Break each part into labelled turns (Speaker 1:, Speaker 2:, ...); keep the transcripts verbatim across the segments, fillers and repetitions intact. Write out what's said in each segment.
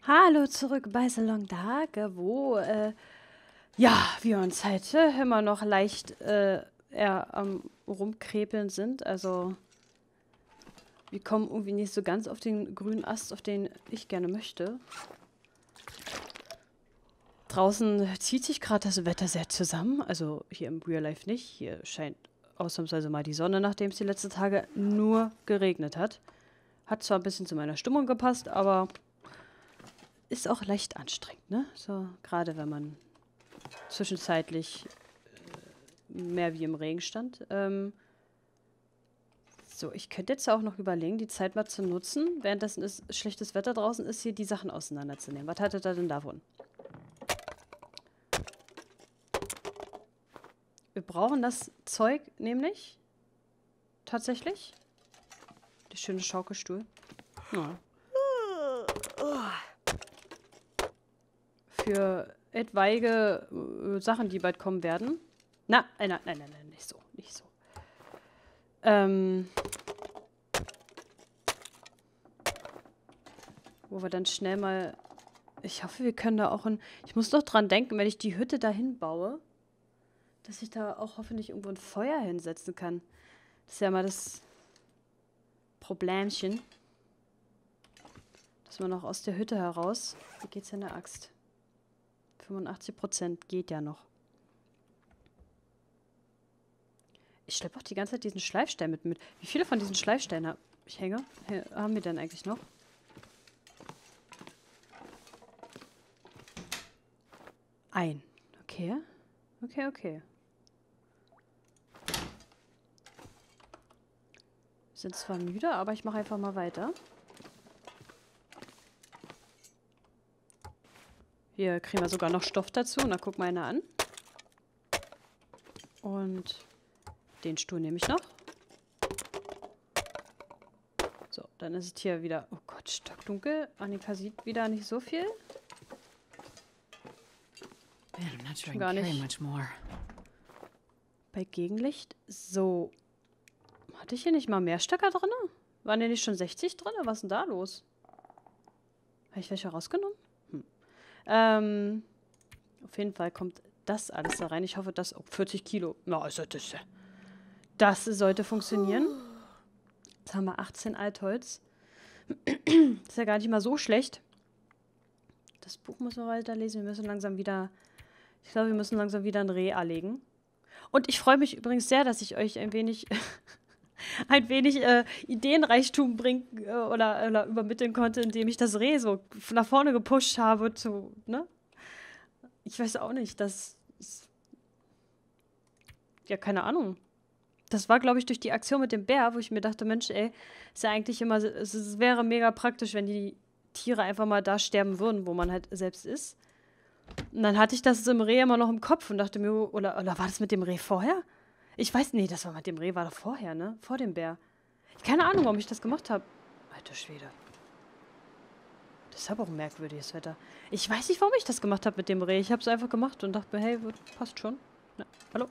Speaker 1: Hallo zurück bei Salon Dark, wo äh, ja, wir uns halt äh, immer noch leicht äh, eher am Rumkrepeln sind. Also wir kommen irgendwie nicht so ganz auf den grünen Ast, auf den ich gerne möchte. Draußen zieht sich gerade das Wetter sehr zusammen. Also hier im Real Life nicht. Hier scheint ausnahmsweise mal die Sonne, nachdem es die letzten Tage nur geregnet hat. Hat zwar ein bisschen zu meiner Stimmung gepasst, aber ist auch leicht anstrengend, ne? So, gerade wenn man zwischenzeitlich äh, mehr wie im Regen stand. Ähm, so, ich könnte jetzt auch noch überlegen, die Zeit mal zu nutzen, währenddessen ist schlechtes Wetter draußen ist, hier die Sachen auseinanderzunehmen. Was hattet ihr denn davon? Wir brauchen das Zeug nämlich tatsächlich. Der schöne Schaukelstuhl. Ja. Für etwaige äh, Sachen, die bald kommen werden. Na, nein, nein, nein, nein, nicht so, nicht so. Ähm, wo wir dann schnell mal... Ich hoffe, wir können da auch ein... Ich muss doch dran denken, wenn ich die Hütte dahin baue, dass ich da auch hoffentlich irgendwo ein Feuer hinsetzen kann. Das ist ja mal das Problemchen. Dass man auch aus der Hütte heraus... Wie geht's in der Axt? fünfundachtzig Prozent geht ja noch. Ich schleppe auch die ganze Zeit diesen Schleifstein mit mit. Wie viele von diesen Schleifsteinen habe ich hänge? Haben wir denn eigentlich noch? Ein. Okay. Okay, okay. Sind zwar müde, aber ich mache einfach mal weiter. Hier kriegen wir sogar noch Stoff dazu. Na, guck mal einer an. Und den Stuhl nehme ich noch. So, dann ist es hier wieder... Oh Gott, stockdunkel. Annika sieht wieder nicht so viel.
Speaker 2: Man, I'm not sure I
Speaker 1: Gar
Speaker 2: can carry
Speaker 1: nicht.
Speaker 2: much more.
Speaker 1: Bei Gegenlicht. So. Hatte ich hier nicht mal mehr Stöcker drin? Waren hier nicht schon sechzig drin? Was ist denn da los? Habe ich welche rausgenommen? Hm. Ähm, auf jeden Fall kommt das alles da rein. Ich hoffe, dass... Oh, vierzig Kilo. Na, also das, das sollte funktionieren. Jetzt haben wir achtzehn Altholz. Ist ja gar nicht mal so schlecht. Das Buch müssen wir weiterlesen. Wir müssen langsam wieder... Ich glaube, wir müssen langsam wieder ein Reh erlegen. Und ich freue mich übrigens sehr, dass ich euch ein wenig... ein wenig äh, Ideenreichtum bringen äh, oder, oder übermitteln konnte, indem ich das Reh so nach vorne gepusht habe zu, ne? Ich weiß auch nicht, das ist, ja, keine Ahnung. Das war, glaube ich, durch die Aktion mit dem Bär, wo ich mir dachte, Mensch, ey, ist ja eigentlich immer, es, es wäre mega praktisch, wenn die Tiere einfach mal da sterben würden, wo man halt selbst ist. Und dann hatte ich das im Reh immer noch im Kopf und dachte mir, oder, oder war das mit dem Reh vorher? Ich weiß, nee, das war mit dem Reh, war doch vorher, ne? Vor dem Bär. Keine Ahnung, warum ich das gemacht habe. Alter Schwede. Das ist aber auch ein merkwürdiges Wetter. Ich weiß nicht, warum ich das gemacht habe mit dem Reh. Ich habe es einfach gemacht und dachte mir, hey, passt schon. Na, hallo?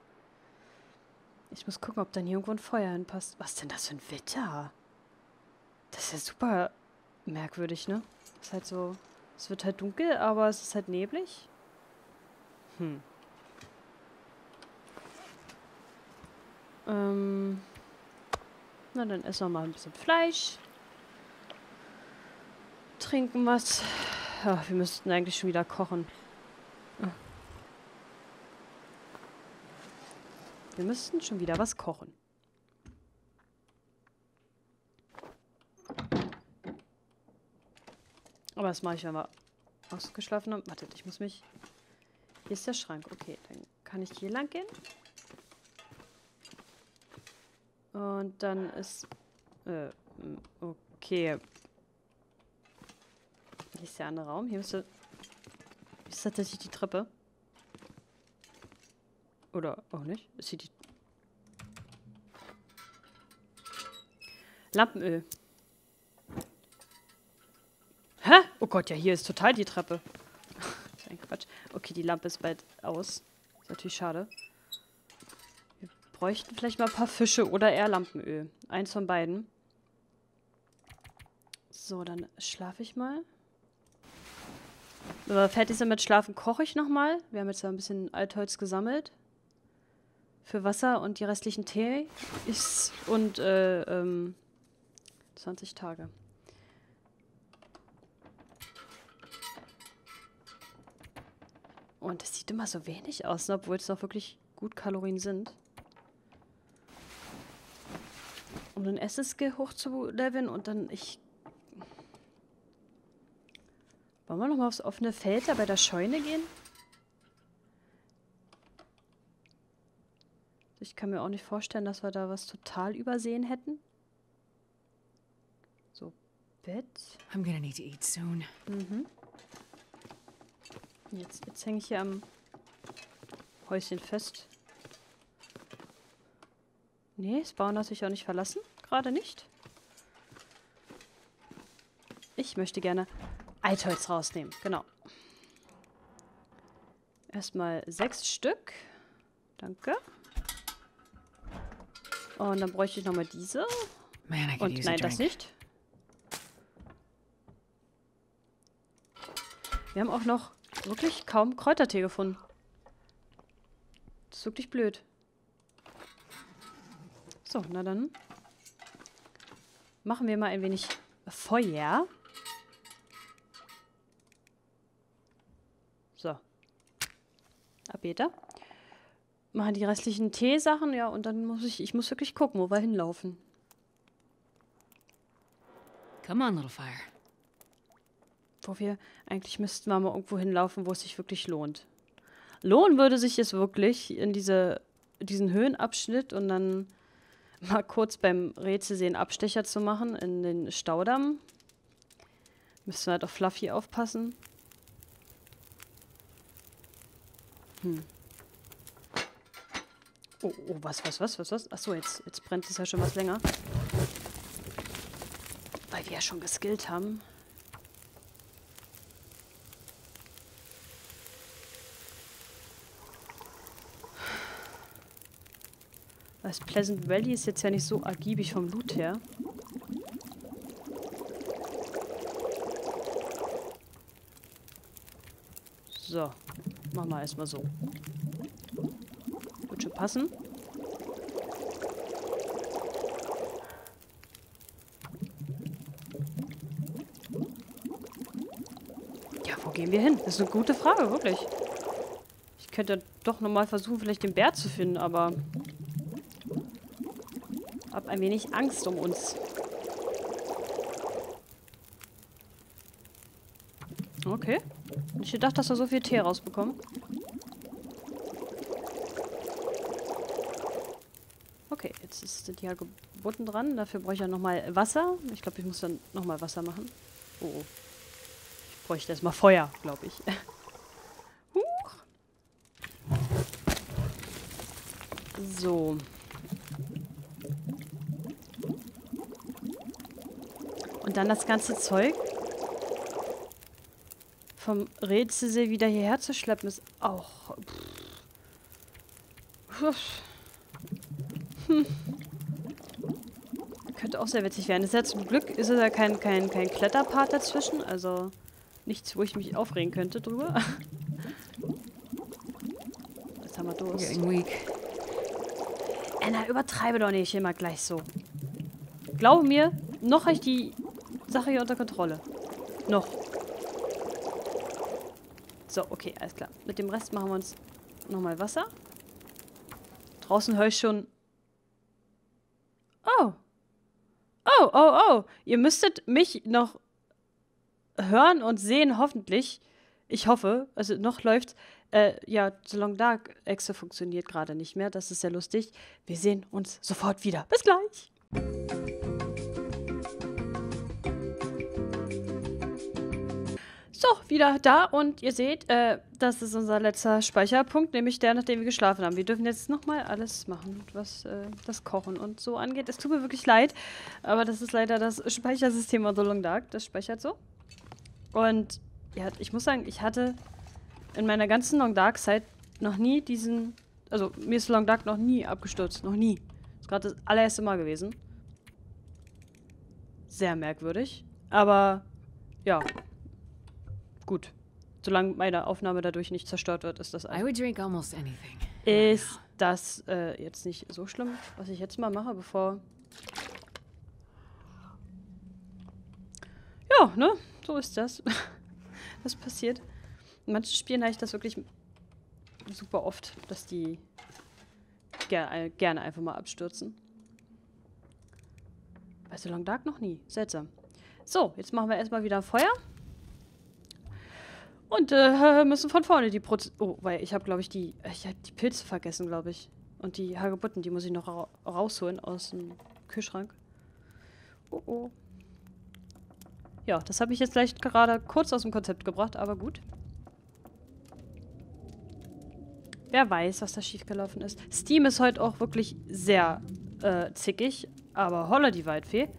Speaker 1: Ich muss gucken, ob dann hier irgendwo ein Feuer hinpasst. Was ist denn das für ein Wetter? Das ist ja super merkwürdig, ne? Ist halt so... Es wird halt dunkel, aber es ist halt neblig. Hm. Ähm... Na, dann essen wir mal ein bisschen Fleisch. Trinken was. Ja, wir müssten eigentlich schon wieder kochen. Wir müssten schon wieder was kochen. Aber das mache ich, wenn wir ausgeschlafen haben. Wartet, ich muss mich... Hier ist der Schrank. Okay, dann kann ich hier lang gehen. Und dann ist... Äh, okay. Hier ist der andere Raum. Hier müsste... Hier ist tatsächlich die Treppe. Oder auch nicht. Ist hier die... Lampenöl. Hä? Oh Gott, ja, hier ist total die Treppe. Das ist ein Quatsch. Okay, die Lampe ist bald aus. Ist natürlich schade. Wir bräuchten vielleicht mal ein paar Fische oder eher Lampenöl. Eins von beiden. So, dann schlafe ich mal. Wenn wir fertig sind mit Schlafen, koche ich nochmal. Wir haben jetzt ja ein bisschen Altholz gesammelt. Für Wasser und die restlichen Tee ist und äh, ähm, zwanzig Tage. Und es sieht immer so wenig aus, obwohl es noch wirklich gut Kalorien sind. Um den Essensskill hochzuleveln und dann ich... Wollen wir nochmal aufs offene Feld da bei der Scheune gehen? Ich kann mir auch nicht vorstellen, dass wir da was total übersehen hätten. So, Bett.
Speaker 2: I'm gonna need to eat soon.
Speaker 1: Mhm. Jetzt, jetzt hänge ich hier am Häuschen fest. Nee, das Bauen hat sich auch nicht verlassen. Gerade nicht. Ich möchte gerne Altholz rausnehmen. Genau. Erstmal sechs Stück. Danke. Und dann bräuchte ich nochmal diese.
Speaker 2: Man, I could
Speaker 1: Und
Speaker 2: use a
Speaker 1: nein, das
Speaker 2: drink.
Speaker 1: nicht. Wir haben auch noch wirklich kaum Kräutertee gefunden. Das ist wirklich blöd. So, na dann machen wir mal ein wenig Feuer. So. Abeta. Machen die restlichen Teesachen, ja, und dann muss ich, ich muss wirklich gucken, wo wir hinlaufen.
Speaker 2: Come on, little fire.
Speaker 1: Wo wir, eigentlich müssten wir mal irgendwo hinlaufen, wo es sich wirklich lohnt. Lohnen würde sich es wirklich in diese, diesen Höhenabschnitt und dann mal kurz beim Rätselsee einen Abstecher zu machen in den Staudamm. Müssen wir halt auf Fluffy aufpassen. Hm. Oh, oh, was, was, was, was, was? Achso, jetzt, jetzt brennt es ja schon was länger. Weil wir ja schon geskillt haben. Das Pleasant Valley ist jetzt ja nicht so ergiebig vom Loot her. So, machen wir erstmal so. Wird schon passen. Ja, wo gehen wir hin? Das ist eine gute Frage, wirklich. Ich könnte doch nochmal versuchen, vielleicht den Bär zu finden, aber... hab ein wenig Angst um uns. Okay. Ich gedacht, dass wir so viel Tee rausbekommen. Okay, jetzt ist, sind die halt gebunden dran. Dafür brauche ich ja nochmal Wasser. Ich glaube, ich muss dann nochmal Wasser machen. Oh, oh. Ich bräuchte erstmal Feuer, glaube ich. Huch. So. Und dann das ganze Zeug vom Rätselsee wieder hierher zu schleppen, ist auch... Pff. Hm. Könnte auch sehr witzig werden. Ist ja zum Glück ist es ja kein, kein, kein Kletterpart dazwischen, also nichts, wo ich mich aufregen könnte drüber. Jetzt haben wir Durst.
Speaker 2: Getting weak.
Speaker 1: Anna, übertreibe doch nicht immer gleich so. Glaube mir, noch habe ich die Sache hier unter Kontrolle. Noch. So, okay, alles klar. Mit dem Rest machen wir uns nochmal Wasser. Draußen höre ich schon... Oh. Oh, oh, oh. Ihr müsstet mich noch hören und sehen, hoffentlich. Ich hoffe, also noch läuft. Äh, ja, So Long Dark Exe funktioniert gerade nicht mehr. Das ist sehr lustig. Wir sehen uns sofort wieder. Bis gleich. So, wieder da und ihr seht, äh, das ist unser letzter Speicherpunkt, nämlich der, nachdem wir geschlafen haben. Wir dürfen jetzt nochmal alles machen, was äh, das Kochen und so angeht. Es tut mir wirklich leid, aber das ist leider das Speichersystem von So Long Dark. Das speichert so. Und ja, ich muss sagen, ich hatte in meiner ganzen Long Dark Zeit noch nie diesen, also mir ist Long Dark noch nie abgestürzt, noch nie. Das ist gerade das allererste Mal gewesen. Sehr merkwürdig, aber ja. Gut. solange meine Aufnahme dadurch nicht zerstört wird, ist das
Speaker 2: I
Speaker 1: einfach.
Speaker 2: would drink almost anything.
Speaker 1: Ist das äh, jetzt nicht so schlimm, was ich jetzt mal mache, bevor... Ja, ne? So ist das. Was passiert. In manchen Spielen habe ich das wirklich super oft, dass die ger gerne einfach mal abstürzen. Bei So Long Dark noch nie. Seltsam. So, jetzt machen wir erstmal wieder Feuer. Und äh, müssen von vorne die Proz... Oh, weil ich habe, glaube ich, die... Ich habe die Pilze vergessen, glaube ich. Und die Hagebutten, die muss ich noch ra rausholen aus dem Kühlschrank. Oh, oh. Ja, das habe ich jetzt vielleicht gerade kurz aus dem Konzept gebracht, aber gut. Wer weiß, was da schiefgelaufen ist. Steam ist heute auch wirklich sehr äh, zickig, aber holla die Waldfee.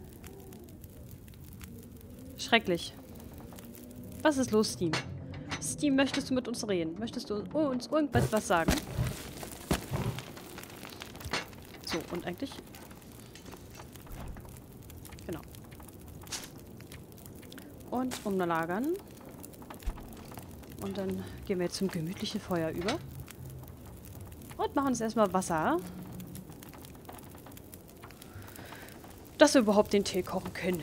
Speaker 1: Schrecklich. Was ist los, Steam? Steam, möchtest du mit uns reden? Möchtest du uns irgendwas was sagen? So, und eigentlich... Genau. Und umlagern. Und dann gehen wir jetzt zum gemütlichen Feuer über. Und machen uns erstmal Wasser. Dass wir überhaupt den Tee kochen können.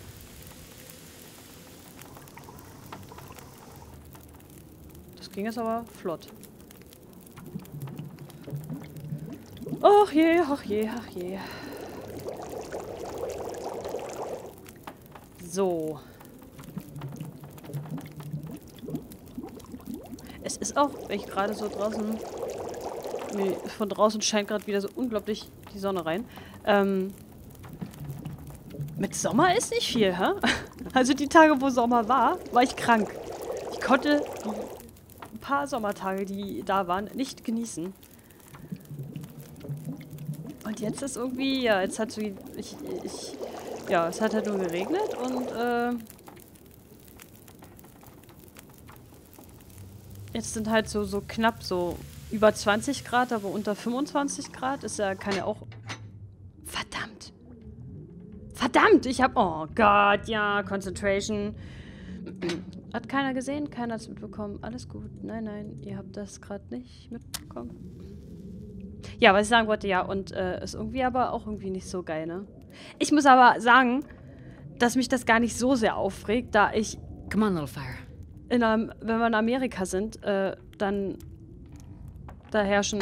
Speaker 1: Das ging jetzt aber flott. Ach je, ach je, ach je. So. Es ist auch, wenn ich gerade so draußen... Nee, von draußen scheint gerade wieder so unglaublich die Sonne rein. Ähm, mit Sommer ist nicht viel, hä? Also die Tage, wo Sommer war, war ich krank. Ich konnte die paar Sommertage, die da waren, nicht genießen. Und jetzt ist irgendwie, ja, jetzt hat so, ich, ich, ja, es hat halt nur geregnet und, äh, jetzt sind halt so, so knapp so über zwanzig Grad, aber unter fünfundzwanzig Grad ist ja, kann ja auch, verdammt. Verdammt, ich hab, oh Gott, ja, Concentration. Hat keiner gesehen, keiner hat's mitbekommen. Alles gut. Nein, nein, ihr habt das gerade nicht mitbekommen. Ja, was ich sagen wollte, ja, und äh, ist irgendwie aber auch irgendwie nicht so geil, ne? Ich muss aber sagen, dass mich das gar nicht so sehr aufregt, da ich...
Speaker 2: Come on, little fire.
Speaker 1: In einem, wenn wir in Amerika sind, äh, dann... Da herrschen...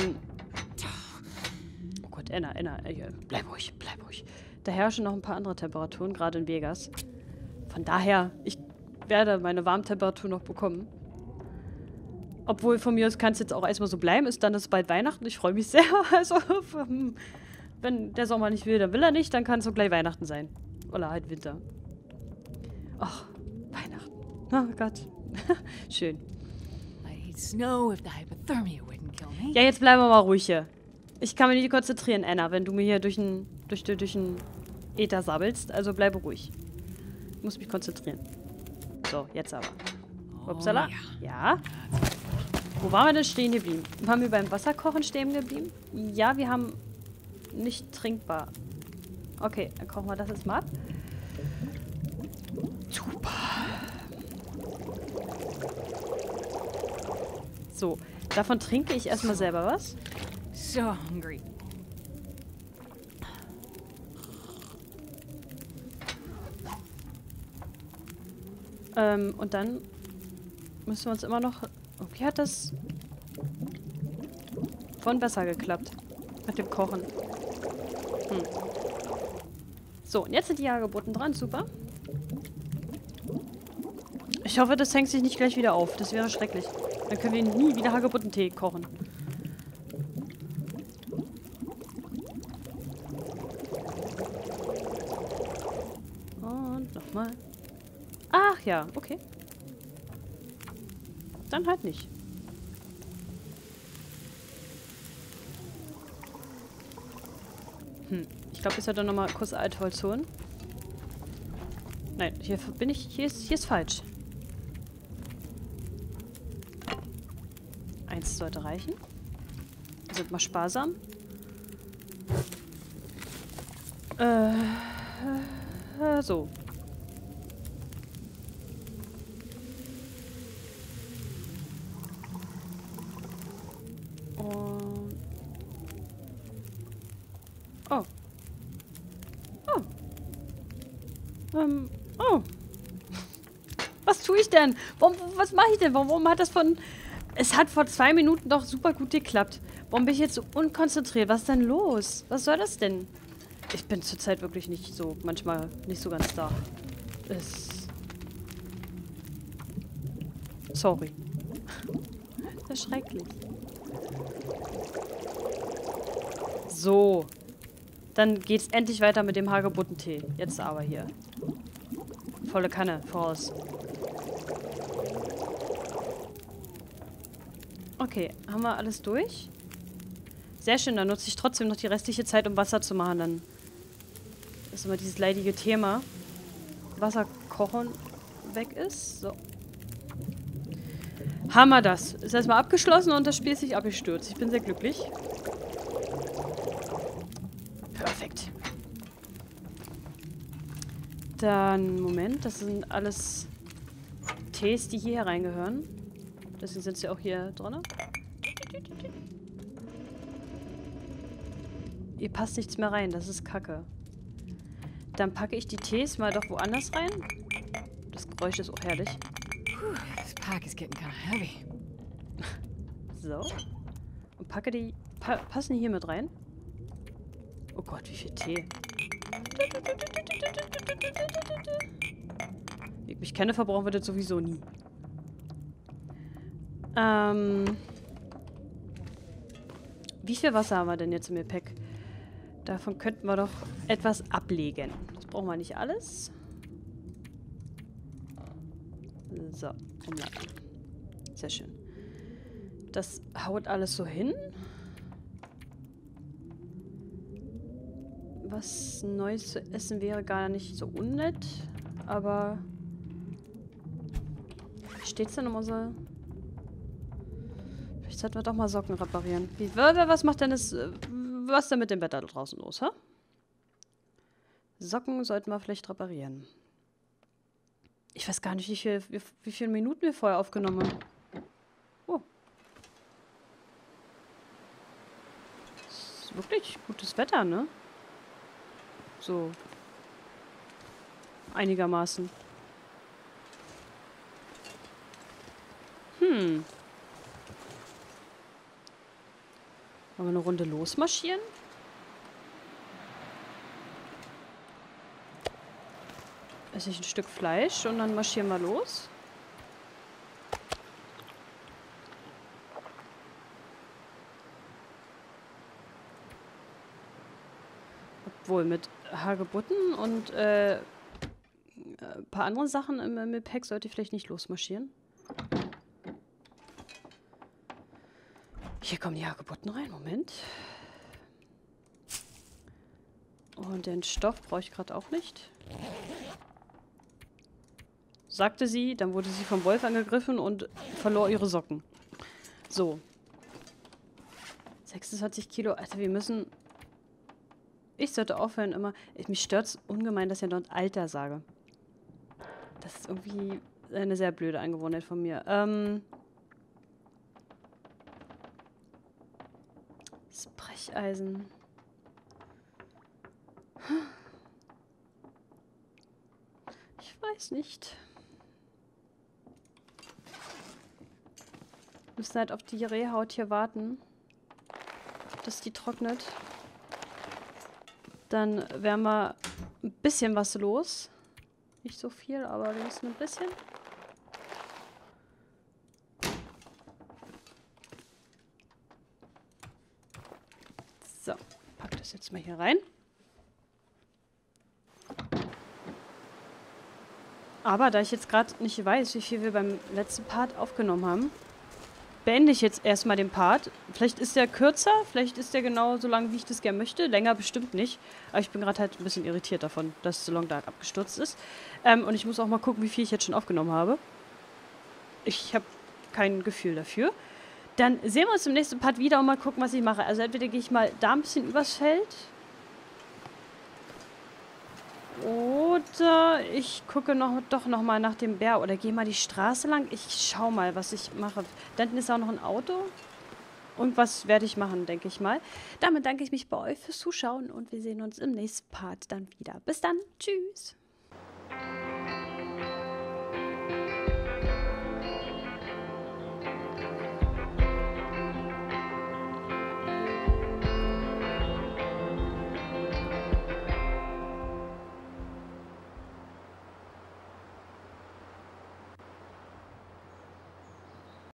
Speaker 1: Oh Gott, Enna, Enna, äh, bleib ruhig, bleib ruhig. Da herrschen noch ein paar andere Temperaturen, gerade in Vegas. Von daher, ich werde meine Warmtemperatur noch bekommen. Obwohl, von mir aus kann es jetzt auch erstmal so bleiben. Ist dann ist bald Weihnachten. Ich freue mich sehr. Also, wenn der Sommer nicht will, dann will er nicht. Dann kann es auch gleich Weihnachten sein. Oder halt Winter. Ach, Weihnachten. Oh Gott. Schön.
Speaker 2: I'd snow if the hypothermia wouldn't kill me.
Speaker 1: Ja, jetzt bleiben wir mal ruhig hier. Ich kann mich nicht konzentrieren, Anna, wenn du mir hier durch den durch, durch, durch den Äther sabbelst. Also bleibe ruhig. Ich muss mich konzentrieren. So, jetzt aber. Upsala.
Speaker 2: Oh,
Speaker 1: ja. ja. Wo waren wir denn stehen geblieben? Waren wir beim Wasserkochen stehen geblieben? Ja, wir haben nicht trinkbar. Okay, dann kochen wir das jetzt mal ab. Super. So, davon trinke ich erstmal selber was.
Speaker 2: So hungry.
Speaker 1: Ähm, und dann müssen wir uns immer noch... Irgendwie hat das von besser geklappt. Mit dem Kochen. Hm. So, und jetzt sind die Hagebutten dran. Super. Ich hoffe, das hängt sich nicht gleich wieder auf. Das wäre schrecklich. Dann können wir nie wieder Hagebuttentee kochen. Und nochmal. Ach ja, okay. Dann halt nicht. Hm. Ich glaube, ich sollte nochmal kurz Altholz holen. Nein, hier bin ich. Hier ist, hier ist falsch. Eins sollte reichen. Sind mal sparsam. Äh, äh, so. Ähm, oh. Was tue ich denn? Warum, was mache ich denn? Warum, warum hat das von... Es hat vor zwei Minuten doch super gut geklappt. Warum bin ich jetzt so unkonzentriert? Was ist denn los? Was soll das denn? Ich bin zurzeit wirklich nicht so, manchmal nicht so ganz da. Es... Sorry. Das ist schrecklich. So. Dann geht's endlich weiter mit dem Hagebuttentee. Jetzt aber hier. Volle Kanne, voraus. Okay, haben wir alles durch? Sehr schön, dann nutze ich trotzdem noch die restliche Zeit, um Wasser zu machen. Dann ist immer dieses leidige Thema. Wasser kochen weg ist. So. Haben wir das. Ist erstmal abgeschlossen und das Spiel ist sich abgestürzt. Ich bin sehr glücklich. Perfekt. Dann, Moment, das sind alles Tees, die hier reingehören. Deswegen sind sie auch hier drin. Hier passt nichts mehr rein, das ist Kacke. Dann packe ich die Tees mal doch woanders rein. Das Geräusch ist auch herrlich.
Speaker 2: Whew, this pack is getting kind of heavy.
Speaker 1: So. Und packe die... Pa passen die hier mit rein? Oh Gott, wie viel Tee. Wie ich mich kenne, verbrauchen wir das sowieso nie. Ähm... Wie viel Wasser haben wir denn jetzt im Gepäck? Davon könnten wir doch etwas ablegen. Das brauchen wir nicht alles. So, umladen. Sehr schön. Das haut alles so hin. Was Neues zu essen wäre gar nicht so unnett. Aber... Wie steht's denn um unsere... Vielleicht sollten wir doch mal Socken reparieren. Wie, was macht denn das... Was ist denn mit dem Wetter da draußen los, hä? Socken sollten wir vielleicht reparieren. Ich weiß gar nicht, wie, viel, wie, wie viele Minuten wir vorher aufgenommen haben. Oh. Das ist wirklich gutes Wetter, ne? So. Einigermaßen. Hm. Wollen wir eine Runde losmarschieren? Esse ich ein Stück Fleisch und dann marschieren wir los. Obwohl, mit Hagebutten und äh, ein paar anderen Sachen im, im Gepäck sollte ich vielleicht nicht losmarschieren. Hier kommen die Hagebutten rein. Moment. Und den Stoff brauche ich gerade auch nicht. Sagte sie, dann wurde sie vom Wolf angegriffen und verlor ihre Socken. So. sechsundzwanzig Kilo. Alter, wir müssen... Ich sollte aufhören immer... Ich, mich stört es ungemein, dass ich dort Alter sage. Das ist irgendwie eine sehr blöde Angewohnheit von mir. Ähm... Das Brecheisen. Ich weiß nicht. Wir müssen halt auf die Rehhaut hier warten, dass die trocknet. Dann werden wir ein bisschen was los. Nicht so viel, aber wir müssen ein bisschen. So, pack das jetzt mal hier rein. Aber da ich jetzt gerade nicht weiß, wie viel wir beim letzten Part aufgenommen haben, beende ich jetzt erstmal den Part. Vielleicht ist der kürzer, vielleicht ist der genau so lang, wie ich das gerne möchte. Länger bestimmt nicht. Aber ich bin gerade halt ein bisschen irritiert davon, dass The Long Dark abgestürzt ist. Ähm, und ich muss auch mal gucken, wie viel ich jetzt schon aufgenommen habe. Ich habe kein Gefühl dafür. Dann sehen wir uns im nächsten Part wieder und mal gucken, was ich mache. Also entweder gehe ich mal da ein bisschen übers Feld. Oder ich gucke noch, doch noch mal nach dem Bär. Oder gehe mal die Straße lang. Ich schau mal, was ich mache. Da hinten ist auch noch ein Auto. Irgendwas werde ich machen, denke ich mal. Damit danke ich mich bei euch fürs Zuschauen. Und wir sehen uns im nächsten Part dann wieder. Bis dann. Tschüss.